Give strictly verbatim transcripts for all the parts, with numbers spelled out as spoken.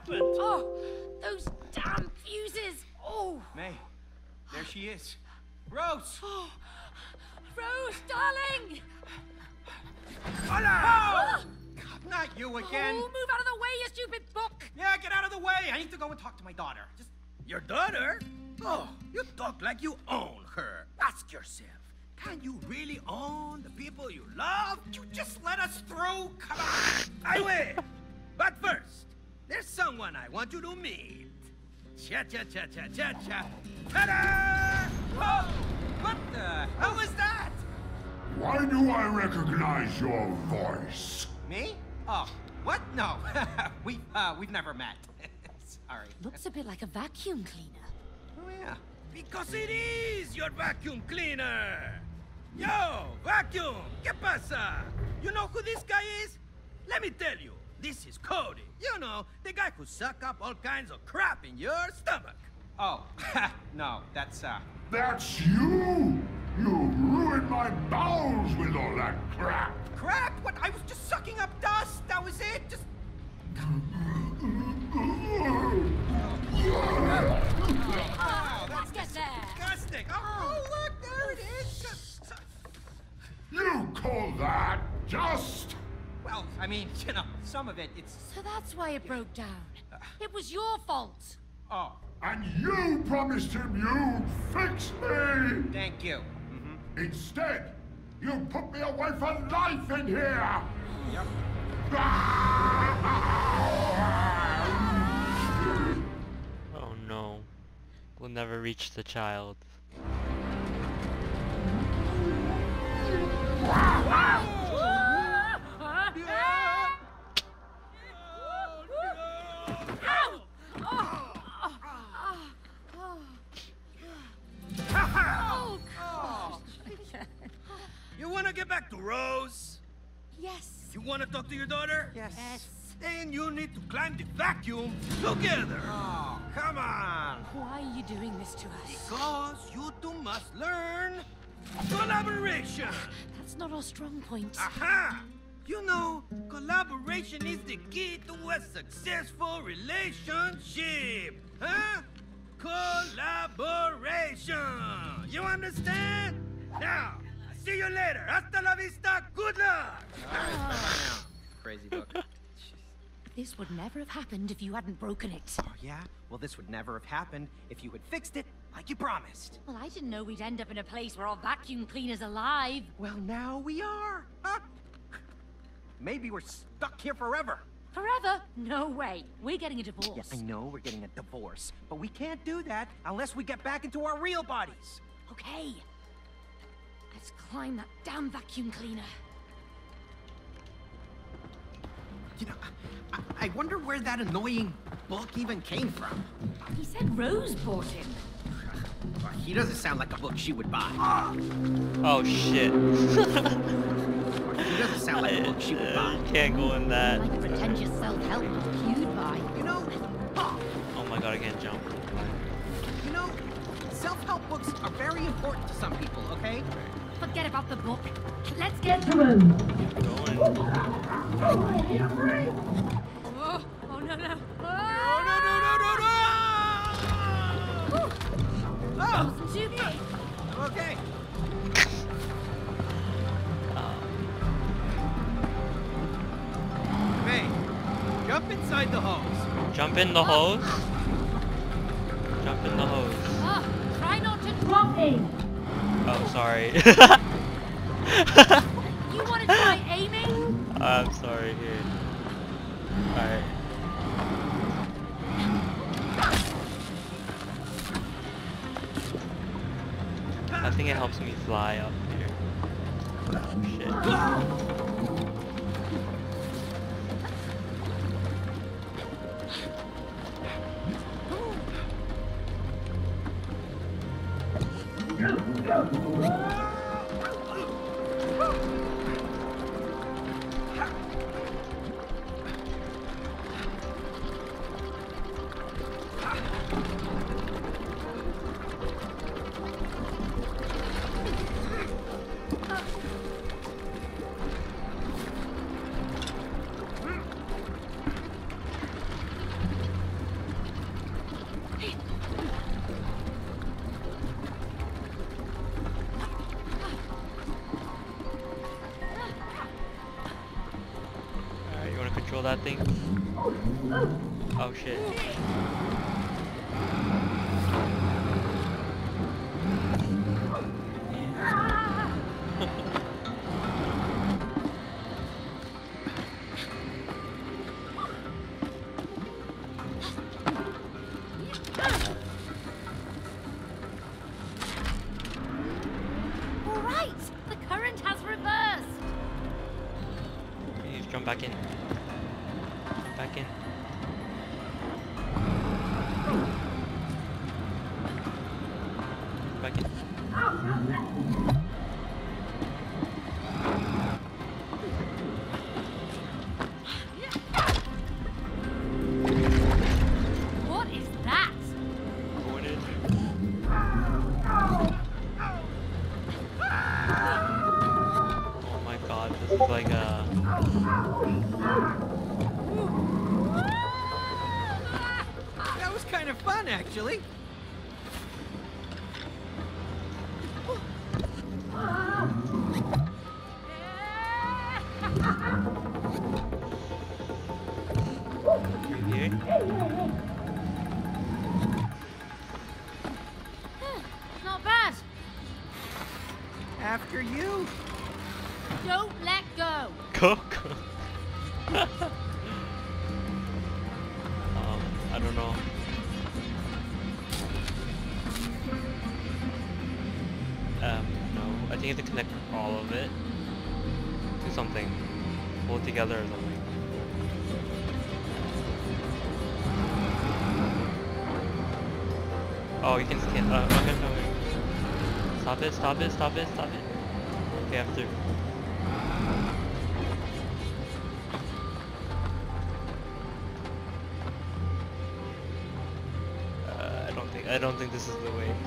happened? Oh, those damn fuses! Oh! May, there she is. Rose! Oh, Rose, darling! Hola! Oh! Not you again. Oh, move out of the way, you stupid book! Yeah, get out of the way. I need to go and talk to my daughter. Just your daughter? Oh, you talk like you own her. Ask yourself, can you really own the people you love? You just let us through? Come on. I will. But first, there's someone I want you to meet. Cha cha cha cha cha cha. Ta-da! Whoa! What the hell was that? Why do I recognize your voice? Me? Oh, what? No. we've, uh, we've never met. Sorry. Looks a bit like a vacuum cleaner. Oh, yeah. Because it is your vacuum cleaner! Yo, vacuum! ¿Qué pasa? You know who this guy is? Let me tell you, this is Cody. You know, the guy who suck up all kinds of crap in your stomach. Oh, no, that's, uh... That's you! You ruined my bowels with all that crap! Crap? What? I was just sucking up dust. That was it. Just. Oh, let's get there. Disgusting. Oh, oh, look, there it is. Just, You call that just? well, I mean, you know, some of it, it's. So that's why it broke down. It was your fault. Oh, And you promised him you'd fix me! thank you. Mm-hmm. Instead, you put me away for life in here! Yep. Oh no. We'll never reach the child. You want to get back to Rose? Yes. You want to talk to your daughter? Yes. Then you need to climb the vacuum together. Oh, come on. Why are you doing this to us? Because you two must learn collaboration. That's not our strong point. Aha! You know, collaboration is the key to a successful relationship. Huh? Collaboration. You understand? Now, I'll see you later. Hasta la vista. Good luck. Oh. Crazy book. This would never have happened if you hadn't broken it. Oh, yeah? Well, this would never have happened if you had fixed it like you promised. Well, I didn't know we'd end up in a place where our vacuum cleaner's alive. Well, now we are. Huh? Maybe we're stuck here forever. Forever? No way. We're getting a divorce. Yeah, I know we're getting a divorce, but we can't do that unless we get back into our real bodies. Okay. Let's climb that damn vacuum cleaner. You know, I, I wonder where that annoying book even came from. He said Rose bought him. Well, he doesn't sound like a book she would buy. Oh shit. He doesn't sound like a book she would buy. Can't go in that. Like a pretentious self-help book you'd buy. You know, oh, Oh my god, I can't jump. you know, self-help books are very important to some people, okay? Forget about the book. Let's get to him. Going. Oh, oh no, no. Oh, No, no, no, no, no! That Oh, wasn't too bad. okay. Hey, jump inside the hose. Jump in the hose. Jump in the hose. Oh, try not to drop me. Oh, sorry. You want to try aiming? I'm sorry, here. Alright. I think it helps me fly up here. Oh shit. control that thing. Oh shit. All right, the current has reversed. You need to jump back in. Back in. Back in. What is that? Going in. Oh my god, this is like a... That was kind of fun, actually. Here. Not bad. After you. Don't let go. Go, go. um, I don't know. Um, no. I think you have to connect all of it to something. Pull it together or something. Oh, you can scan. Uh, okay, okay, okay. Stop it, stop it, stop it, stop it. Okay, after. Uh, I don't think, I don't think this is the way.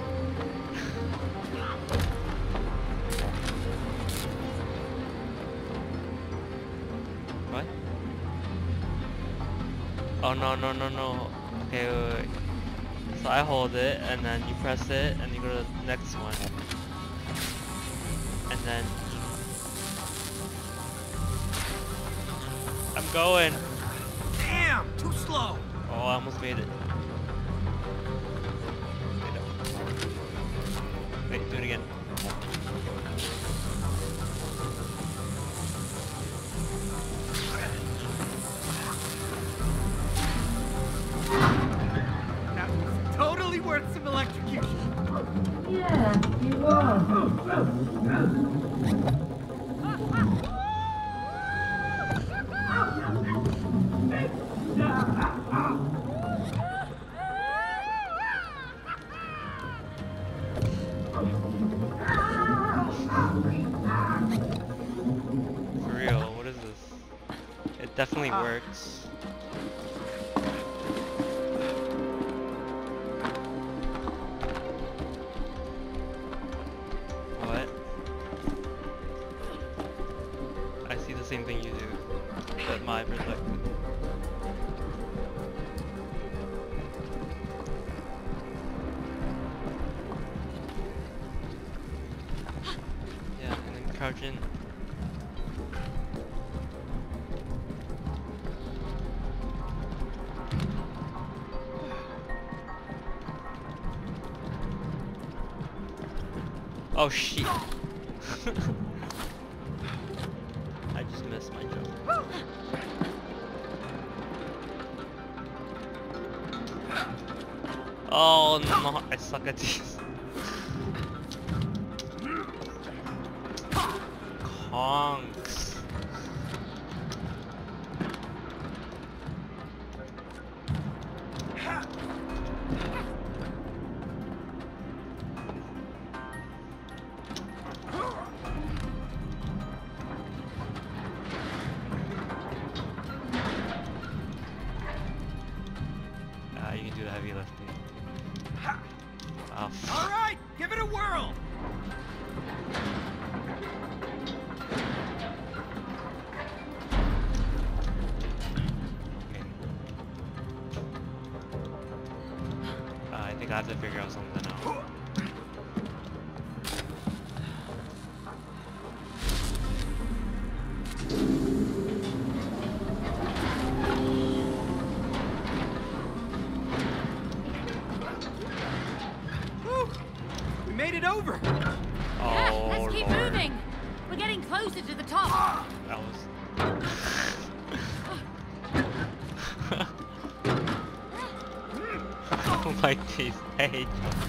What? Oh, no, no, no, no. Okay, wait, wait. So I hold it, and then you press it, and you go to the next one. And then... I'm going! Damn, too slow. Oh, I almost made it. Wait, no. Wait, do it again. That was totally worth some electrocution. Yeah, you are. For real, what is this? It definitely Ah. works. What? I see the same thing you do, but my perspective. Yeah, and then crouch in. Oh shit! I just missed my jump. Oh no, I suck at these. Conks. Ah, you can do the heavy lifting. Oh, All right, give it a whirl. okay. Uh, I think I have to figure out something out. it over. Oh, Yeah, let's keep Lord. moving. We're getting closer to the top. That was... like these stage.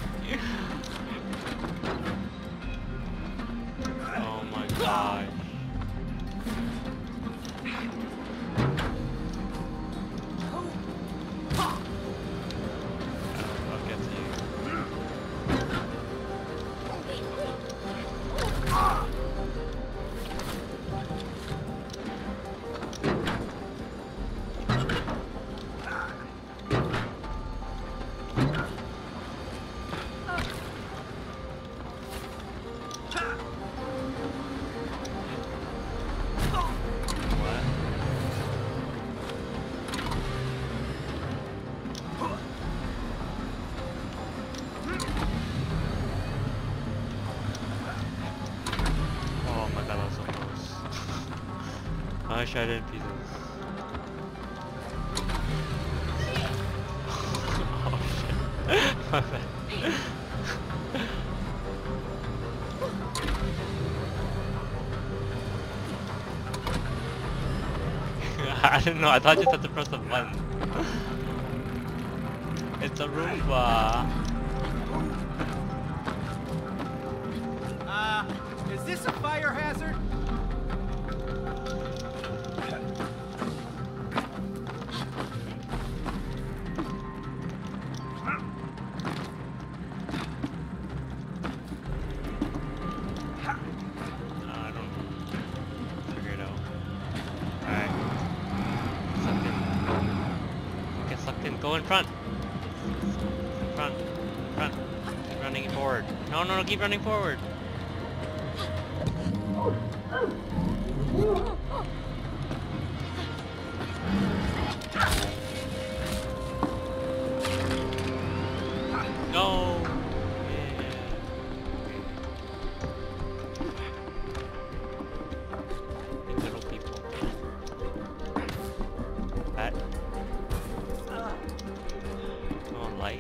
Oh my gosh. I'll get to you. Oh my god, that was so close. I wish I didn't beat this. Oh shit. My bad. I didn't know, I thought you just had to press the button. It's a Roomba. Uh, is this a fire hazard? I don't figure it out. Alright. Sucked in. Get sucked in. Go in front. In front. In front. Keep running forward. No, no, no, keep running forward. No. Yeah. Okay. Little people. That. Oh, light.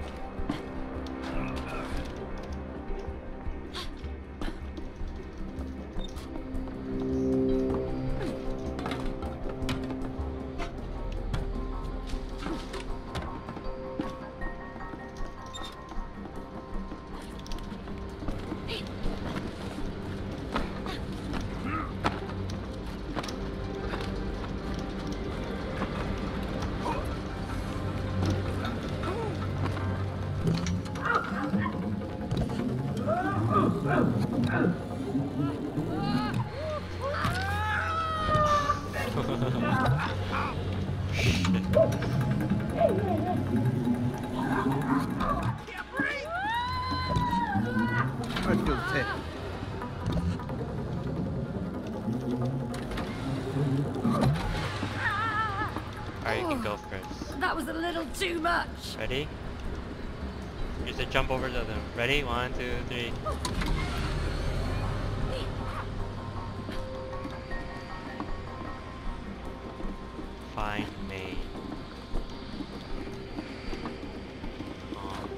I feel sick. Alright, you can go first. That was a little too much. Ready? Use the jump over to them. Ready? One, two, three. Find me. Um,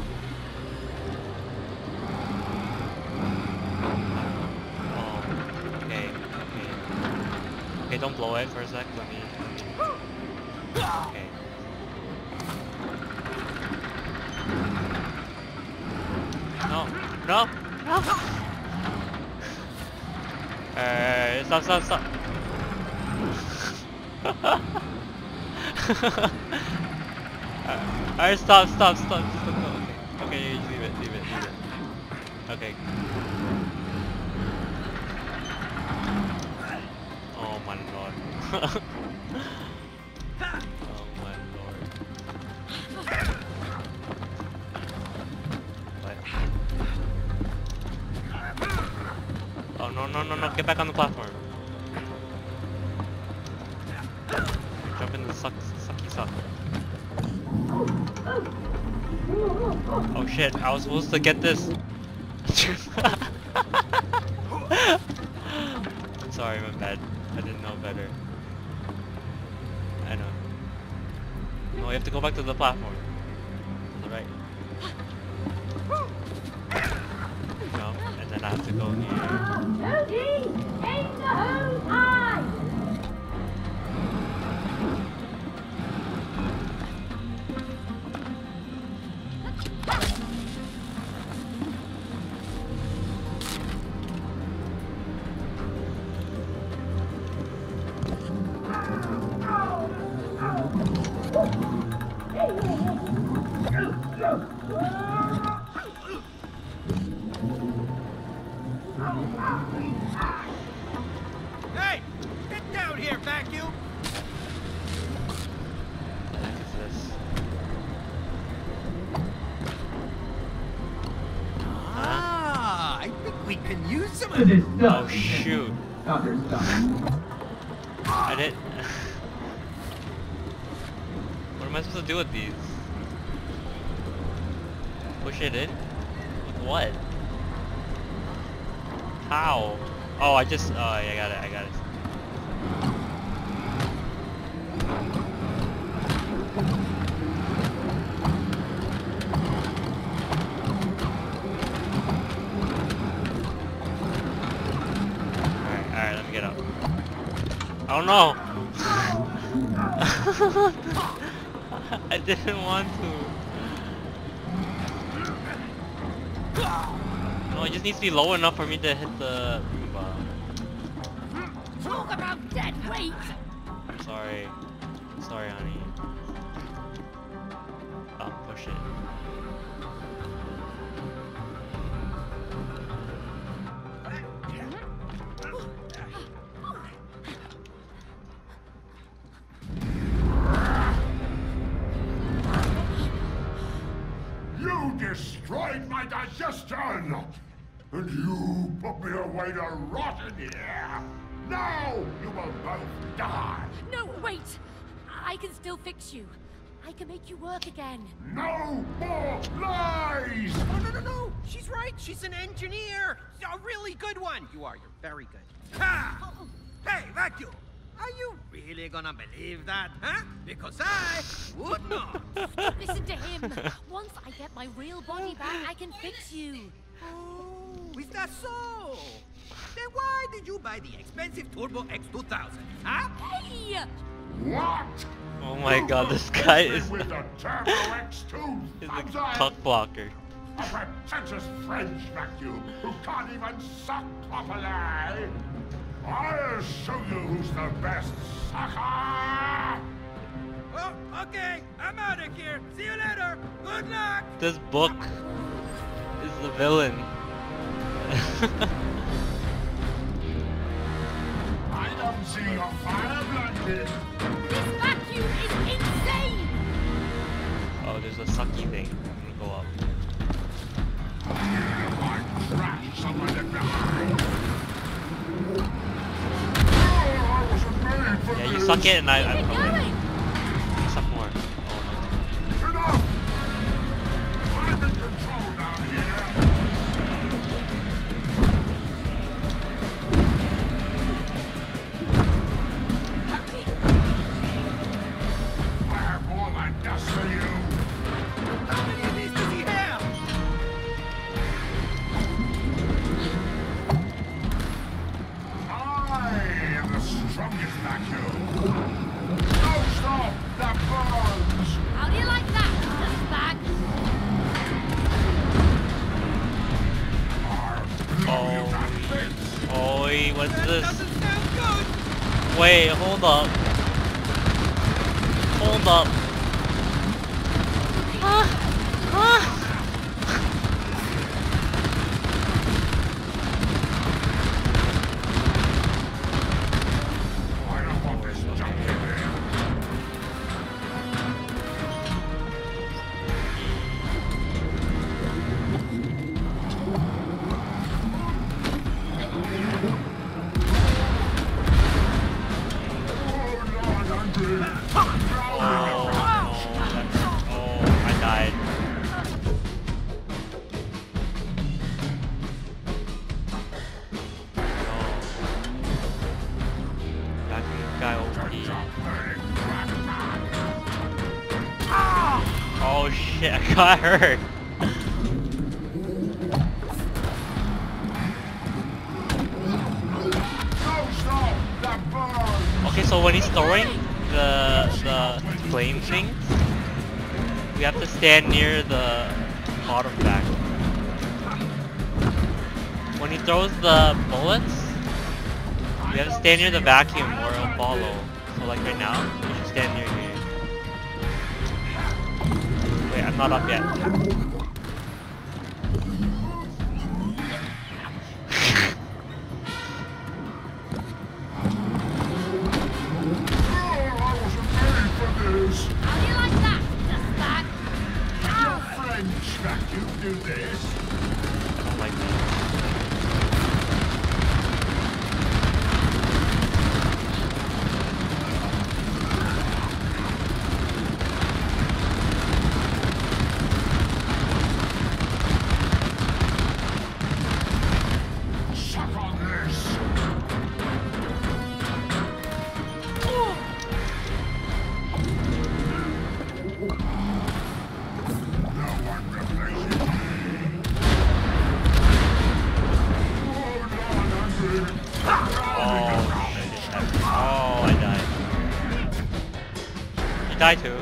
oh, okay, okay. Okay, don't blow it for a sec. Let me. Okay. No, no, no! Uh, stop, stop, stop! uh, Alright, stop, stop, stop, stop, okay, okay, you leave it, leave it, leave it. Okay. Oh my lord. Oh my lord. What? Oh no, no, no, no, get back on the platform. Jump in the suck, sucky suck. Oh shit, I was supposed to get this. I'm sorry, my bad. I didn't know better. I know. No, you have to go back to the platform. To the right. then I have to go here. Booty! In the who's eye! Hey! Get down here, vacuum! What the heck is this? Ah, I think we can use some of this Oh stuff. shoot! Other stuff. I didn't. What am I supposed to do with these? Push it in? With what? How? Oh, I just. Oh, yeah, I got it. I got it. Alright, alright, let me get up. Oh no! I didn't want to. No, it just needs to be low enough for me to hit the Roomba. Talk about dead weight! I'm sorry. I'm sorry, honey. I'll push it. You destroyed my digestion! And you put me away to rot in here! Now you will both die! No, wait! I can still fix you. I can make you work again. No more lies! Oh, no, no, no! She's right! She's an engineer! A really good one! You are, you're very good. Ha! Hey, vacuum! Are you really gonna believe that, huh? Because I would not! Listen to him. Once I get my real body back, I can fix you. Oh, is that so? Then why did you buy the expensive Turbo X two thousand, huh? Hey! What? Oh my You god, will this guy hit me is, with the Turbo X two is a thousand! cock blocker. A pretentious French vacuum who can't even suck properly! I'll show you who's the best sucker! Oh, okay. I'm out of here. See you later. Good luck. This book is the villain. I don't see your fire blanket! This vacuum is insane! Oh, there's a sucky thing. I'm gonna go up. Like trash someone left behind! Yeah, you suck it and I. Keep I'm it okay. going! You suck more. Oh Enough! I'm in control down here! I have more than dust for you! How many of these does he have? I am the strongest vacuum! Don't stop the burns! How do you like that, bag? Blow you to bits! no. Oi, what's That this? doesn't sound good. Wait, hold up. Hold up. Ah, ah. I don't want this junk in here! Oh, no. Oh, I died. No. Vacuum guy O P. Oh shit, I got hurt. Okay, so when he's throwing the the flame things, we have to stand near the bottom vacuum. When he throws the bullets, we have to stand near the vacuum or it'll follow. So like right now, we should stand near here. Wait, I'm not up yet. How do you like that? Just that. Your French vacuum do this. I don't like that. Suck on this. No one replaces me. Oh, Lord, Oh, oh, I died. You died too.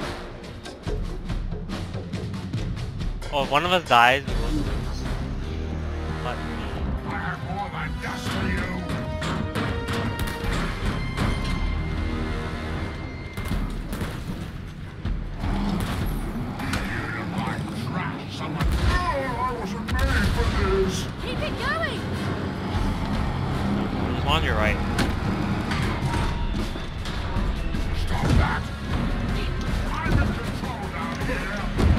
Oh, if one of us dies, we will lose. But me. I have more than dust for you. You look like trash. Someone. No, I wasn't made for this. Keep it going. Just on your right. Stop that. I'm in control down here.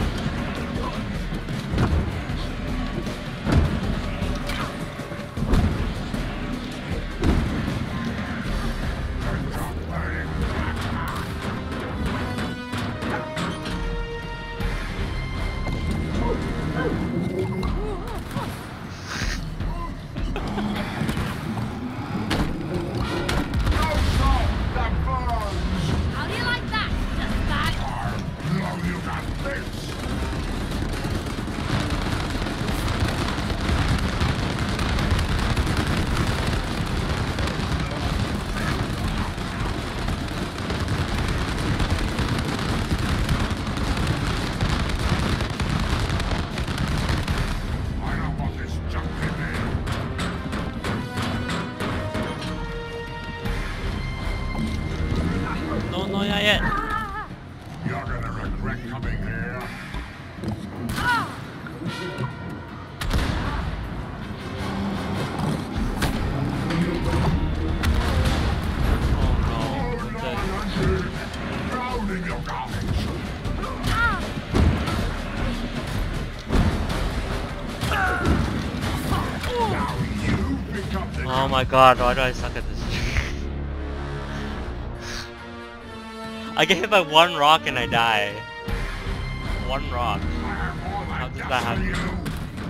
Stop burning. No, stop. That burns. How do you like that? Just that. No, you got this. I don't want this junk in there. No, no, not yet. You're gonna regret coming here. Oh no. Oh, The- no, I'm drowning your garbage. Now you pick up the Oh my god, why do I suck at this? I get hit by one rock and I die. One rock. I have more than How does dust that for happen? you.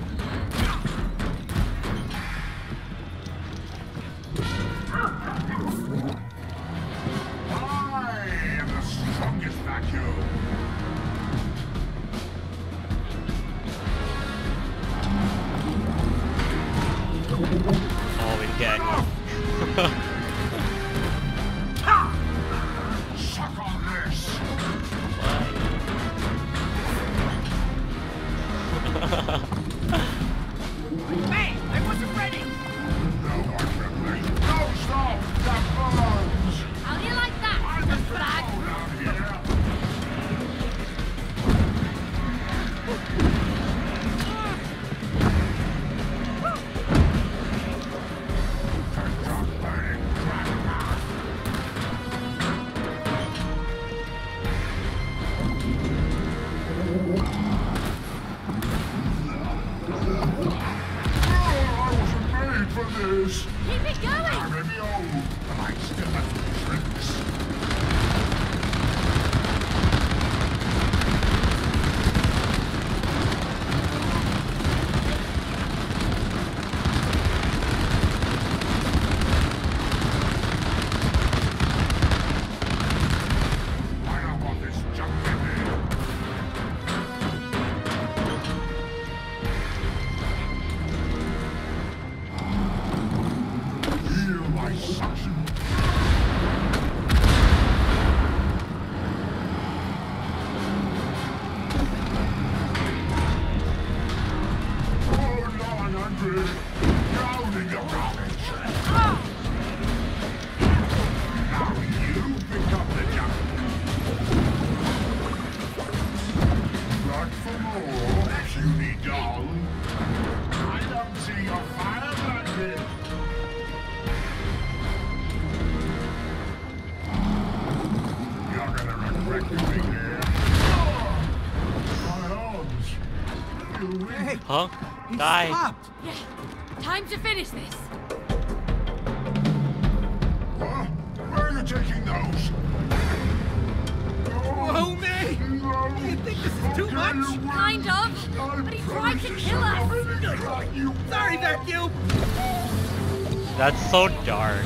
I am the strongest vacuum. Oh, we get Suck on this. Hey, I wasn't ready. No one replaces. No, stop. Hey, Huh? he Die. stopped. Yeah. Time to finish this. Huh? Where are you taking those? Whoa, May! No. Do you think this is too much? Kind of. But he tried to kill us. Sorry, Vacuum. That's so dark.